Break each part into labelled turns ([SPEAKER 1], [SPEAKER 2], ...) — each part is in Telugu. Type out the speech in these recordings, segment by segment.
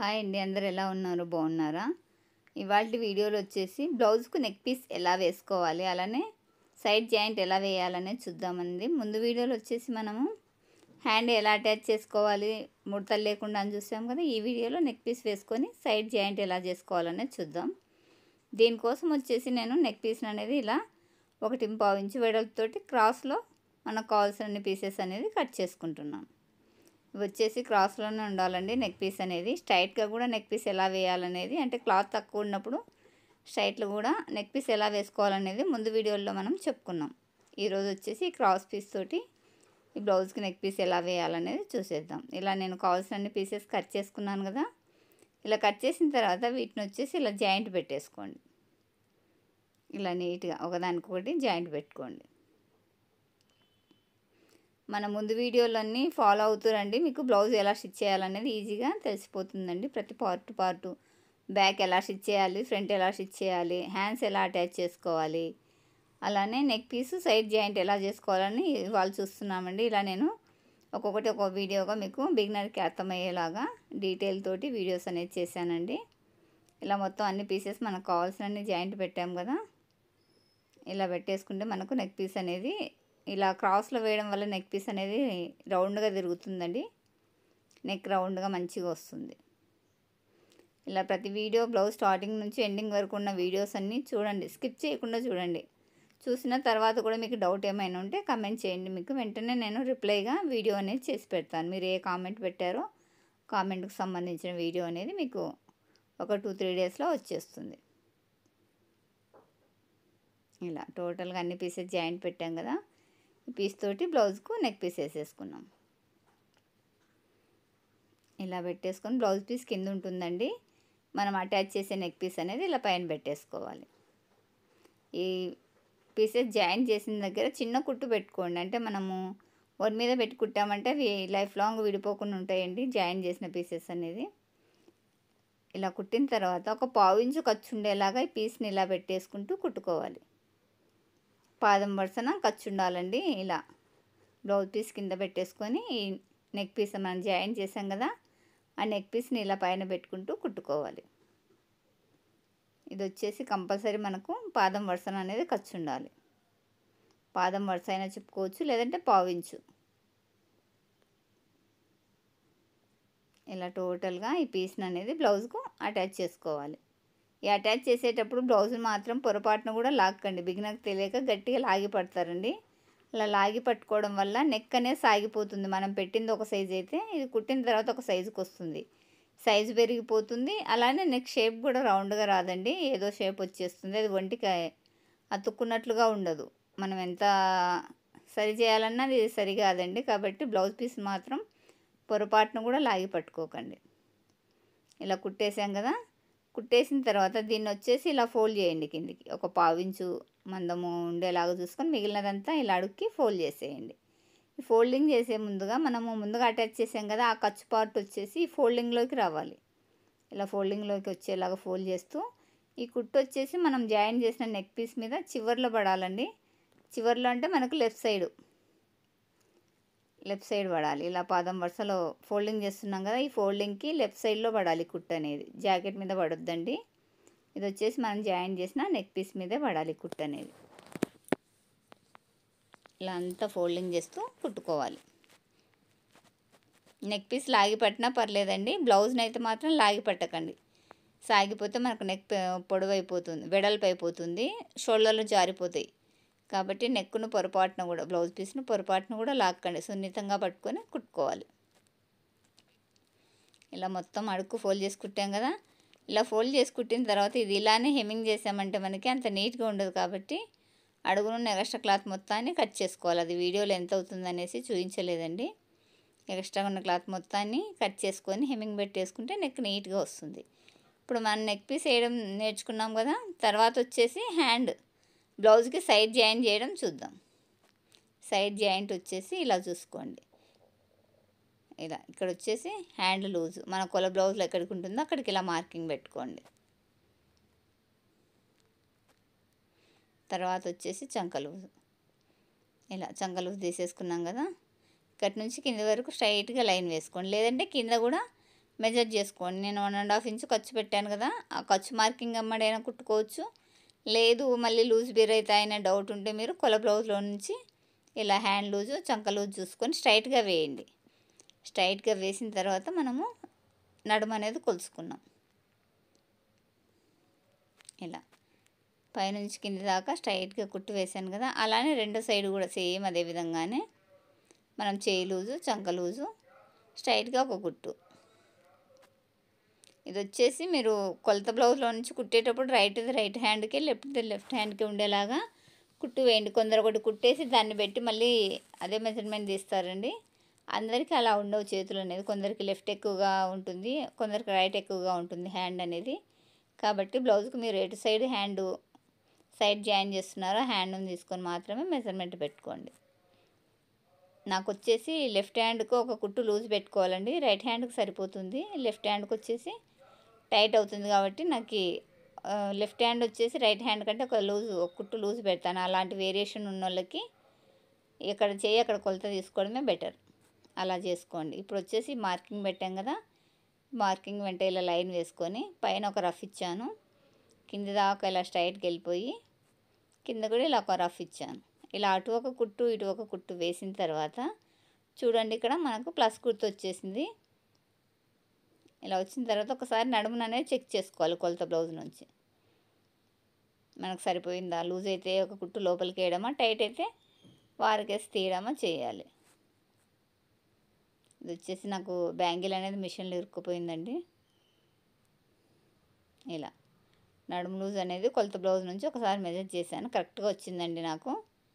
[SPEAKER 1] హాయ్ అండి, అందరు ఎలా ఉన్నారు? బాగున్నారా? ఇవాల్టి వీడియోలో వచ్చేసి బ్లౌజ్కు నెక్ పీస్ ఎలా వేసుకోవాలి, అలానే సైడ్ జాయింట్ ఎలా వేయాలనే చూద్దామండి. ముందు వీడియోలో వచ్చేసి మనము హ్యాండ్ ఎలా అటాచ్ చేసుకోవాలి ముడతలు లేకుండా అని చూసాం కదా. ఈ వీడియోలో నెక్ పీస్ వేసుకొని సైడ్ జాయింట్ ఎలా చేసుకోవాలనేది చూద్దాం. దీనికోసం వచ్చేసి నేను నెక్ పీస్ అనేది ఇలా 1.5 ఇంచు వెడల్పుతోటి క్రాస్లో మనకు కావాల్సిన పీసెస్ అనేది కట్ చేసుకుంటున్నాను. ఇవి వచ్చేసి క్రాస్లోనే ఉండాలండి నెక్ పీస్ అనేది. స్ట్రైట్గా కూడా నెక్ పీస్ ఎలా వేయాలనేది, అంటే క్లాత్ తక్కువ ఉన్నప్పుడు స్ట్రైట్లో కూడా నెక్ పీస్ ఎలా వేసుకోవాలనేది ముందు వీడియోలో మనం చెప్పుకున్నాం. ఈరోజు వచ్చేసి క్రాస్ పీస్ తోటి ఈ బ్లౌజ్కి నెక్ పీస్ ఎలా వేయాలనేది చూసేద్దాం. ఇలా నేను కావాల్సిన పీసెస్ కట్ చేసుకున్నాను కదా. ఇలా కట్ చేసిన తర్వాత వీటిని వచ్చేసి ఇలా జాయింట్ పెట్టేసుకోండి. ఇలా నీట్గా ఒకదానికొకటి జాయింట్ పెట్టుకోండి. మన ముందు వీడియోలన్నీ ఫాలో అవుతారండి, మీకు బ్లౌజ్ ఎలా స్టిచ్ చేయాలనేది ఈజీగా తెలిసిపోతుందండి. ప్రతి పార్టు బ్యాక్ ఎలా స్టిచ్ చేయాలి, ఫ్రంట్ ఎలా స్టిచ్ చేయాలి, హ్యాండ్స్ ఎలా అటాచ్ చేసుకోవాలి, అలానే నెక్ పీసు సైడ్ జాయింట్ ఎలా చేసుకోవాలని ఇవాళ చూస్తున్నామండి. ఇలా నేను ఒక్కొక్కటి ఒక్కొక్క వీడియోగా మీకు బిగినర్కి అర్థమయ్యేలాగా డీటెయిల్ తోటి వీడియోస్ అనేది చేశానండి. ఇలా మొత్తం అన్ని పీసెస్ మనకు కావాల్సిన జాయింట్ పెట్టాం కదా. ఇలా పెట్టేసుకుంటే మనకు నెక్ పీస్ అనేది ఇలా క్రాస్లో వేయడం వల్ల నెక్ పీస్ అనేది రౌండ్గా తిరుగుతుందండి. నెక్ రౌండ్గా మంచిగా వస్తుంది. ఇలా ప్రతి వీడియో బ్లౌజ్ స్టార్టింగ్ నుంచి ఎండింగ్ వరకు ఉన్న వీడియోస్ అన్నీ చూడండి, స్కిప్ చేయకుండా చూడండి. చూసిన తర్వాత కూడా మీకు డౌట్ ఏమైనా ఉంటే కామెంట్ చేయండి, మీకు వెంటనే నేను రిప్లైగా వీడియో అనేది చేసి పెడతాను. మీరు ఏ కామెంట్ పెట్టారో కామెంట్కి సంబంధించిన వీడియో అనేది మీకు ఒక 2-3 డేస్లో వచ్చేస్తుంది. ఇలా టోటల్గా అన్ని పీసెస్ జాయింట్ పెట్టాం కదా. ఈ పీస్ తోటి బ్లౌజ్కు నెక్ పీస్ వేసేసుకున్నాం. ఇలా పెట్టేసుకొని బ్లౌజ్ పీస్ కింద ఉంటుందండి, మనం అటాచ్ చేసే నెక్ పీస్ అనేది ఇలా పైన పెట్టేసుకోవాలి. ఈ పీసెస్ జాయింట్ చేసిన దగ్గర చిన్న కుట్టు పెట్టుకోండి, అంటే మనము వన్ మీద పెట్టి కుట్టామంటే అవి లైఫ్ లాంగ్ విడిపోకుండా ఉంటాయండి జాయింట్ చేసిన పీసెస్ అనేది. ఇలా కుట్టిన తర్వాత ఒక 1/4 ఇంచు ఖర్చు ఉండేలాగా ఈ పీస్ని ఇలా పెట్టేసుకుంటూ కుట్టుకోవాలి. పాదం వరుసన ఖర్చు ఉండాలండి. ఇలా బ్లౌజ్ పీస్ కింద పెట్టేసుకొని ఈ నెక్ పీస్ మనం జాయిన్ చేసాం కదా, ఆ నెక్ పీస్ని ఇలా పైన పెట్టుకుంటూ కుట్టుకోవాలి. ఇది వచ్చేసి కంపల్సరీ మనకు పాదం వరుసన అనేది ఖర్చు ఉండాలి. పాదం వరుస అయినా చెప్పుకోవచ్చు, లేదంటే 1/4 ఇంచు. ఇలా టోటల్గా ఈ పీస్ని అనేది బ్లౌజ్కు అటాచ్ చేసుకోవాలి. ఈ అటాచ్ చేసేటప్పుడు బ్లౌజ్ మాత్రం పొరపాటున కూడా లాక్కండి. బిగినర్కి తెలియక గట్టిగా లాగి పడతారండి. అలా లాగి పట్టుకోవడం వల్ల నెక్ అనేది సాగిపోతుంది. మనం పెట్టింది ఒక సైజు అయితే ఇది కుట్టిన తర్వాత ఒక సైజుకి వస్తుంది, సైజు పెరిగిపోతుంది. అలానే నెక్ షేప్ కూడా రౌండ్గా రాదండి, ఏదో షేప్ వచ్చేస్తుంది. అది ఒంటికి అతుక్కున్నట్లుగా ఉండదు. మనం ఎంత సరి చేయాలన్నా అది సరి కాదండి. కాబట్టి బ్లౌజ్ పీస్ మాత్రం పొరపాటున కూడా లాగి పట్టుకోకండి. ఇలా కుట్టేసాం కదా. కుట్టేసిన తర్వాత దీన్ని వచ్చేసి ఇలా ఫోల్డ్ చేయండి కిందికి. ఒక 1/4 ఇంచు మందము ఉండేలాగా చూసుకొని మిగిలినదంతా ఇలా అడుక్కి ఫోల్డ్ చేసేయండి. ఈ ఫోల్డింగ్ చేసే మనము ముందుగా అటాచ్ చేసాం కదా, ఆ ఖర్చు పార్ట్ వచ్చేసి ఈ ఫోల్డింగ్లోకి రావాలి. ఇలా ఫోల్డింగ్లోకి వచ్చేలాగా ఫోల్డ్ చేస్తూ ఈ కుట్టు వచ్చేసి మనం జాయిన్ చేసిన నెక్ పీస్ మీద చివర్లో పడాలండి. చివర్లో అంటే మనకు లెఫ్ట్ సైడ్ పడాలి. ఇలా పాదం వరుసలో ఫోల్డింగ్ చేస్తున్నాం కదా, ఈ ఫోల్డింగ్కి లెఫ్ట్ సైడ్లో పడాలి కుట్టు అనేది, జాకెట్ మీద పడొద్దండి. ఇది వచ్చేసి మనం జాయిన్ చేసిన నెక్ పీస్ మీదే పడాలి కుట్టు అనేది. ఇలా అంతా ఫోల్డింగ్ చేస్తూ కుట్టుకోవాలి. నెక్ పీస్ లాగి పట్టినా పర్లేదండి, బ్లౌజ్ని అయితే మాత్రం లాగి పట్టకండి. సాగిపోతే మనకు నెక్ పొడవు అయిపోతుంది, వెడల్పు అయిపోతుంది, షోల్డర్లు జారిపోతాయి. కాబట్టి నెక్ను పొరపాటున కూడా బ్లౌజ్ పీస్ను పొరపాటున కూడా లాక్కండి, సున్నితంగా పట్టుకొని కుట్టుకోవాలి. ఇలా మొత్తం అడుక్కు ఫోల్డ్ చేసి కుట్టాం కదా. ఇలా ఫోల్డ్ చేసి కుట్టిన తర్వాత ఇది ఇలానే హెమ్మింగ్ చేసామంటే మనకి అంత నీట్గా ఉండదు. కాబట్టి అడుగునున్న ఎక్స్ట్రా క్లాత్ మొత్తాన్ని కట్ చేసుకోవాలి. అది వీడియోలో ఎంత అవుతుంది అనేసి చూపించలేదండి. ఎక్స్ట్రా ఉన్న క్లాత్ మొత్తాన్ని కట్ చేసుకొని హెమ్మింగ్ పెట్టేసుకుంటే నెక్ నీట్గా వస్తుంది. ఇప్పుడు మనం నెక్ పీస్ వేయడం నేర్చుకున్నాం కదా. తర్వాత వచ్చేసి హ్యాండ్ బ్లౌజ్కి సైడ్ జాయింట్ చేయడం చూద్దాం. సైడ్ జాయింట్ వచ్చేసి ఇలా చూసుకోండి. ఇలా ఇక్కడ వచ్చేసి హ్యాండ్ లూజ్ మన కొల బ్లౌజ్లో ఎక్కడికి ఉంటుందో అక్కడికి ఇలా మార్కింగ్ పెట్టుకోండి. తర్వాత వచ్చేసి చంక లూజ్, ఇలా చంక లూజ్ తీసేసుకున్నాం కదా. ఇక్కడి నుంచి కింద వరకు స్ట్రైట్గా లైన్ వేసుకోండి, లేదంటే కింద కూడా మెజర్ చేసుకోండి. నేను 1½ ఇంచ్ ఖర్చు పెట్టాను కదా, ఆ ఖర్చు మార్కింగ్ అమ్మడైనా కుట్టుకోవచ్చు. లేదు మళ్ళీ లూజ్ బీర్ అయితే అయినా డౌట్ ఉంటే మీరు కొల బ్లౌజ్లో నుంచి ఇలా హ్యాండ్ లూజు చంక లూజ్ చూసుకొని స్ట్రైట్గా వేయండి. స్ట్రైట్గా వేసిన తర్వాత మనము నడుము అనేది కొలుసుకున్నాం. ఇలా పైనుంచి కింది దాకా స్ట్రైట్గా కుట్టు వేసాను కదా, అలానే రెండో సైడ్ కూడా సేమ్ అదే విధంగానే మనం చేయి లూజు చంక లూజు స్ట్రైట్గా ఒక కుట్టు. ఇది వచ్చేసి మీరు కొలత బ్లౌజ్లో నుంచి కుట్టేటప్పుడు రైట్ హ్యాండ్కి లెఫ్ట్ హ్యాండ్కి ఉండేలాగా కుట్టు వేయండి. కొందరు ఒకటి కుట్టేసి దాన్ని పెట్టి మళ్ళీ అదే మెజర్మెంట్ తీస్తారండి. అందరికీ అలా ఉండవు చేతులు అనేది. కొందరికి లెఫ్ట్ ఎక్కువగా ఉంటుంది, కొందరికి రైట్ ఎక్కువగా ఉంటుంది హ్యాండ్ అనేది. కాబట్టి బ్లౌజ్కి మీరు ఎటు సైడ్ హ్యాండ్ సైడ్ జాయిన్ చేస్తున్నారో హ్యాండ్ని తీసుకొని మాత్రమే మెజర్మెంట్ పెట్టుకోండి. నాకు వచ్చేసి లెఫ్ట్ హ్యాండ్కి ఒక కుట్టు లూజ్ పెట్టుకోవాలండి, రైట్ హ్యాండ్కి సరిపోతుంది. లెఫ్ట్ హ్యాండ్కి వచ్చేసి టైట్ అవుతుంది కాబట్టి నాకు లెఫ్ట్ హ్యాండ్ వచ్చేసి రైట్ హ్యాండ్ కంటే ఒక కుట్టు లూజ్ పెడతాను. అలాంటి వేరియేషన్ ఉన్న వాళ్ళకి ఇక్కడ చేయి అక్కడ కొలత తీసుకోవడమే బెటర్. అలా చేసుకోండి. ఇప్పుడు వచ్చేసి మార్కింగ్ పెట్టాం కదా, మార్కింగ్ వెంట ఇలా లైన్ వేసుకొని పైన ఒక రఫ్ ఇచ్చాను, కింది దాకా ఇలా స్ట్రైట్కి వెళ్ళిపోయి కింద కూడా ఇలా ఒక రఫ్ ఇచ్చాను. ఇలా అటు ఒక కుట్టు ఇటు ఒక కుట్టు వేసిన తర్వాత చూడండి, ఇక్కడ మనకు ప్లస్ గుర్తు వచ్చేసింది. ఇలా వచ్చిన తర్వాత ఒకసారి నడుమును అనేది చెక్ చేసుకోవాలి. కొలత బ్లౌజ్ నుంచి మనకు సరిపోయిందా, లూజ్ అయితే ఒక కుట్టు లోపలికి వేయడమా, టైట్ అయితే వారికేసి తీయడమా చేయాలి. ఇది వచ్చేసి నాకు బ్యాంగిల్ అనేది మిషన్లో ఇరుక్కుపోయిందండి. ఇలా నడుము లూజ్ అనేది కొలత బ్లౌజ్ నుంచి ఒకసారి మెజర్ చేశాను, కరెక్ట్గా వచ్చిందండి నాకు.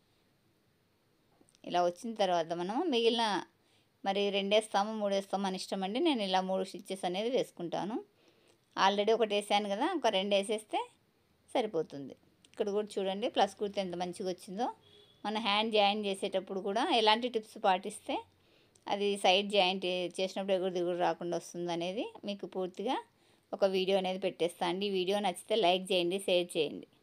[SPEAKER 1] ఇలా వచ్చిన తర్వాత మనము మిగిలిన మరి 2 వేస్తాము 3 వేస్తాము అని ఇష్టం అండి. నేను ఇలా 3 స్టిచ్చెస్ అనేది వేసుకుంటాను. ఆల్రెడీ ఒకటి వేసాను కదా, ఒక 2 వేసేస్తే సరిపోతుంది. ఇక్కడ కూడా చూడండి ప్లస్ కుర్తి ఎంత మంచిగా వచ్చిందో. మన హ్యాండ్ జాయిన్ చేసేటప్పుడు కూడా ఎలాంటి టిప్స్ పాటిస్తే అది సైడ్ జాయింట్ చేసినప్పుడు ఎగురు దిగురు రాకుండా వస్తుంది అనేది మీకు పూర్తిగా ఒక వీడియో అనేది పెట్టేస్తాను అండి. ఈ వీడియో నచ్చితే లైక్ చేయండి, షేర్ చేయండి.